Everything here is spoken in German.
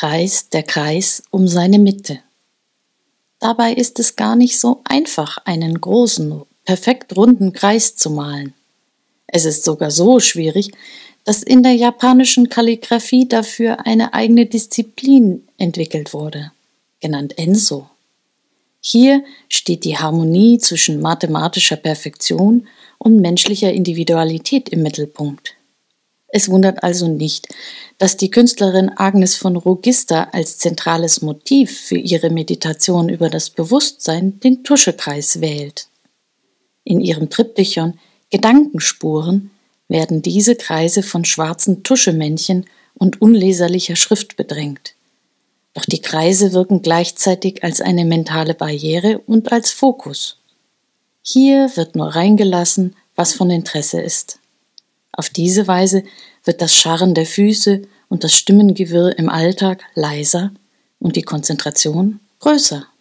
kreist der Kreis um seine Mitte. Dabei ist es gar nicht so einfach, einen großen, perfekt runden Kreis zu malen. Es ist sogar so schwierig, dass in der japanischen Kalligraphie dafür eine eigene Disziplin entwickelt wurde, genannt Enso. Hier steht die Harmonie zwischen mathematischer Perfektion und menschlicher Individualität im Mittelpunkt. Es wundert also nicht, dass die Künstlerin Agnes von Rogista als zentrales Motiv für ihre Meditation über das Bewusstsein den Tuschekreis wählt. In ihrem Triptychon Gedankenspuren werden diese Kreise von schwarzen Tuschemännchen und unleserlicher Schrift bedrängt. Doch die Kreise wirken gleichzeitig als eine mentale Barriere und als Fokus. Hier wird nur reingelassen, was von Interesse ist. Auf diese Weise wird das Scharren der Füße und das Stimmengewirr im Alltag leiser und die Konzentration größer.